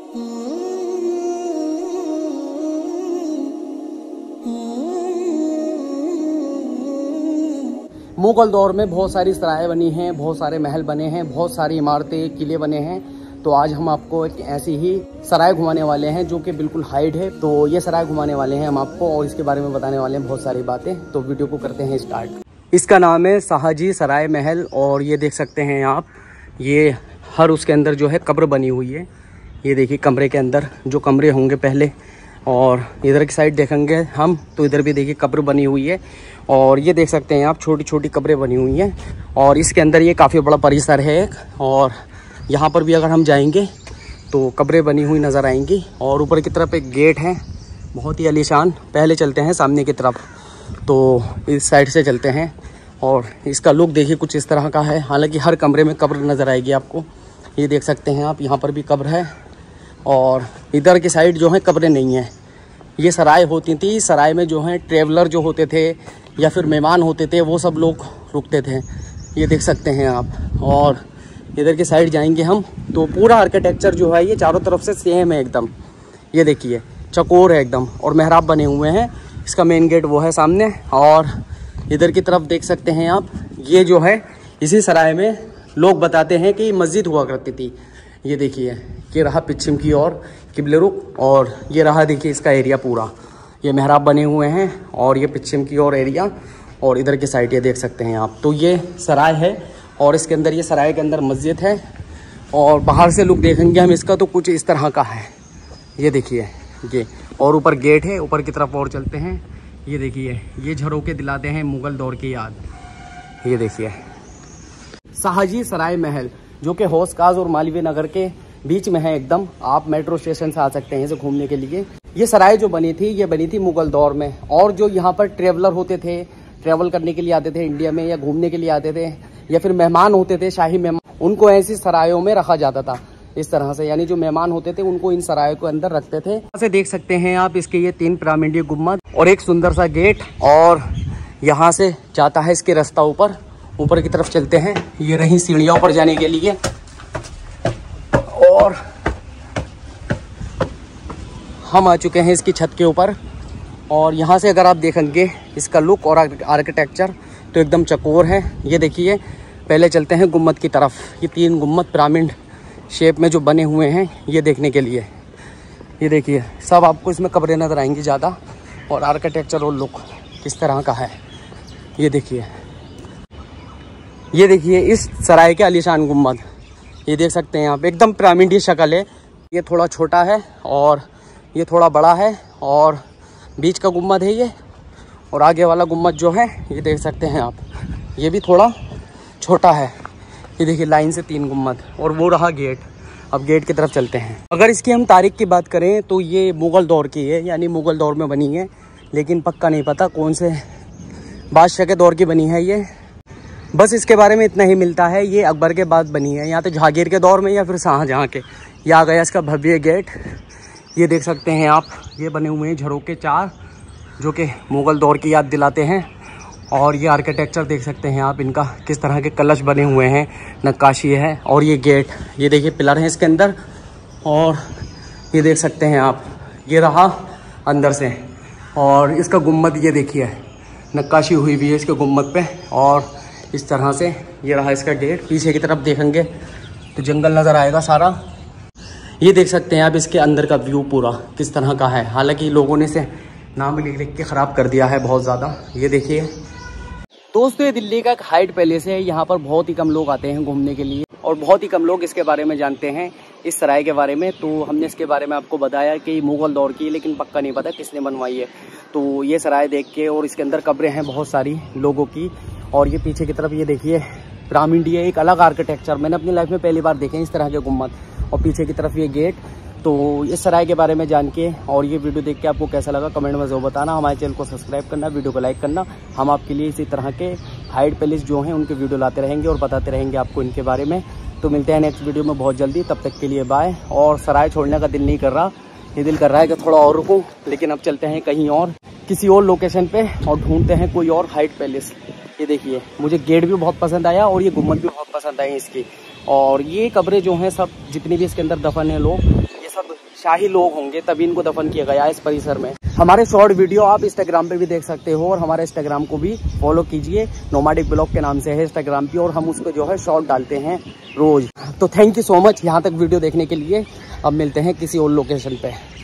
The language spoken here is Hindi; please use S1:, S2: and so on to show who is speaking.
S1: मुगल दौर में बहुत सारी सराय बनी हैं, बहुत सारे महल बने हैं, बहुत सारी इमारतें, किले बने हैं। तो आज हम आपको एक ऐसी ही सराय घुमाने वाले हैं जो कि बिल्कुल हाइड है। तो ये सराय घुमाने वाले हैं हम आपको और इसके बारे में बताने वाले हैं बहुत सारी बातें। तो वीडियो को करते हैं स्टार्ट। इसका नाम है शाहजी सराय महल और ये देख सकते हैं आप, ये हर उसके अंदर जो है कब्र बनी हुई है। ये देखिए कमरे के अंदर जो कमरे होंगे पहले, और इधर की साइड देखेंगे हम तो इधर भी देखिए कब्र बनी हुई है। और ये देख सकते हैं आप छोटी छोटी कब्रें बनी हुई हैं और इसके अंदर ये काफ़ी बड़ा परिसर है एक। और यहाँ पर भी अगर हम जाएंगे तो कब्रें बनी हुई नज़र आएंगी। और ऊपर की तरफ एक गेट है बहुत ही आलीशान। पहले चलते हैं सामने की तरफ, तो इस साइड से चलते हैं और इसका लुक देखिए कुछ इस तरह का है। हालांकि हर कमरे में कब्र नज़र आएगी आपको। ये देख सकते हैं आप, यहाँ पर भी कब्र है और इधर की साइड जो है कब्रें नहीं हैं। ये सराय होती थी, सराय में जो है ट्रेवलर जो होते थे या फिर मेहमान होते थे वो सब लोग रुकते थे। ये देख सकते हैं आप। और इधर की साइड जाएंगे हम तो पूरा आर्किटेक्चर जो है ये चारों तरफ से सेम है एकदम। ये देखिए चकोर है एकदम और मेहराब बने हुए हैं। इसका मेन गेट वो है सामने। और इधर की तरफ देख सकते हैं आप, ये जो है इसी सराय में लोग बताते हैं कि मस्जिद हुआ करती थी। ये देखिए ये रहा पश्चिम की ओर किबले रुख और ये रहा देखिए इसका एरिया पूरा। ये मेहराब बने हुए हैं और ये पश्चिम की ओर एरिया और इधर की साइड ये देख सकते हैं आप। तो ये सराय है और इसके अंदर ये सराय के अंदर मस्जिद है। और बाहर से लुक देखेंगे हम इसका तो कुछ इस तरह का है। ये देखिए ये, और ऊपर गेट है। ऊपर की तरफ और चलते हैं। ये देखिए ये झरोके दिलाते हैं मुगल दौर की याद। ये देखिए शाहजी सराय महल जो कि हौस-खास और मालवीय नगर के बीच में है एकदम। आप मेट्रो स्टेशन से आ सकते हैं इसे घूमने के लिए। ये सराय जो बनी थी ये बनी थी मुगल दौर में। और जो यहाँ पर ट्रेवलर होते थे, ट्रेवल करने के लिए आते थे इंडिया में या घूमने के लिए आते थे या फिर मेहमान होते थे, शाही मेहमान, उनको ऐसी सरायों में रखा जाता था इस तरह से। यानी जो मेहमान होते थे उनको इन सरायों के अंदर रखते थे। यहाँ से देख सकते हैं आप इसके ये 3 पिरामिडीय गुम्बद और एक सुंदर सा गेट। और यहाँ से जाता है इसके रास्ता ऊपर की तरफ चलते हैं। ये रही सीढ़ियाँ ऊपर जाने के लिए। और हम आ चुके हैं इसकी छत के ऊपर। और यहाँ से अगर आप देखेंगे इसका लुक और आर्किटेक्चर तो एकदम चकोर है। ये देखिए पहले चलते हैं गुम्बद की तरफ। ये 3 गुम्बद पिरामिड शेप में जो बने हुए हैं ये देखने के लिए। ये देखिए सब आपको इसमें कब्रें नजर आएंगी ज़्यादा और आर्किटेक्चर और लुक किस तरह का है। ये देखिए इस सराय के आलीशान गुम्बद। ये देख सकते हैं आप एकदम पिरामिडीय शक्ल है। ये थोड़ा छोटा है और ये थोड़ा बड़ा है और बीच का गुम्बद है ये। और आगे वाला गुम्बद जो है ये देख सकते हैं आप, ये भी थोड़ा छोटा है। ये देखिए लाइन से 3 गुम्बद और वो रहा गेट। अब गेट की तरफ चलते हैं। अगर इसकी हम तारीख की बात करें तो ये मुगल दौर की है, यानी मुगल दौर में बनी है। लेकिन पक्का नहीं पता कौन से बादशाह के दौर की बनी है ये। बस इसके बारे में इतना ही मिलता है, ये अकबर के बाद बनी है, या तो जहांगीर के दौर में या फिर शाहजहाँ के। ये आ गया इसका भव्य गेट। ये देख सकते हैं आप, ये बने हुए हैं झरोके 4 जो कि मुगल दौर की याद दिलाते हैं। और ये आर्किटेक्चर देख सकते हैं आप, इनका किस तरह के कलश बने हुए हैं, नक्काशी है। और ये गेट, ये देखिए पिलर हैं इसके अंदर। और ये देख सकते हैं आप, ये रहा अंदर से। और इसका गुम्बद ये देखिए नक्काशी हुई हुई है इसके गुम्बद पे। और इस तरह से ये रहा इसका गेट। पीछे की तरफ देखेंगे तो जंगल नज़र आएगा सारा। ये देख सकते हैं आप इसके अंदर का व्यू पूरा किस तरह का है। हालांकि लोगों ने इसे नाम लिख के ख़राब कर दिया है बहुत ज़्यादा। ये देखिए दोस्तों, ये दिल्ली का एक हाइट पैलेस है। यहाँ पर बहुत ही कम लोग आते हैं घूमने के लिए और बहुत ही कम लोग इसके बारे में जानते हैं, इस सराय के बारे में। तो हमने इसके बारे में आपको बताया कि मुगल दौर की, लेकिन पक्का नहीं पता किसने बनवाई है। तो ये सराय देख के, और इसके अंदर कब्रें हैं बहुत सारी लोगों की। और ये पीछे की तरफ ये देखिए पिरामिडीय, एक अलग आर्किटेक्चर मैंने अपनी लाइफ में पहली बार देखे इस तरह के गुम्बद। और पीछे की तरफ ये गेट। तो इस सराय के बारे में जान के और ये वीडियो देख के आपको कैसा लगा कमेंट में ज़रूर बताना। हमारे चैनल को सब्सक्राइब करना, वीडियो को लाइक करना। हम आपके लिए इसी तरह के हाइट पैलेस जो हैं उनके वीडियो लाते रहेंगे और बताते रहेंगे आपको इनके बारे में। तो मिलते हैं नेक्स्ट वीडियो में बहुत जल्दी, तब तक के लिए बाय। और सराय छोड़ने का दिल नहीं कर रहा, ये दिल कर रहा है कि थोड़ा और रुको, लेकिन अब चलते हैं कहीं और, किसी और लोकेशन पे और ढूंढते हैं कोई और हाइट पैलेस। ये देखिए मुझे गेट भी बहुत पसंद आया और ये गुम्बद भी बहुत पसंद आई इसकी। और ये कब्रें जो हैं सब, जितनी भी इसके अंदर दफन है लोग, ये सब शाही लोग होंगे तभी इनको दफन किया गया इस परिसर में। हमारे शॉर्ट वीडियो आप इंस्टाग्राम पे भी देख सकते हो और हमारे इंस्टाग्राम को भी फॉलो कीजिए, नोमैडिक ब्लॉग के नाम से है इंस्टाग्राम पे, और हम उसको जो है शॉर्ट डालते हैं रोज। तो थैंक यू सो मच यहाँ तक वीडियो देखने के लिए। अब मिलते हैं किसी और लोकेशन पे।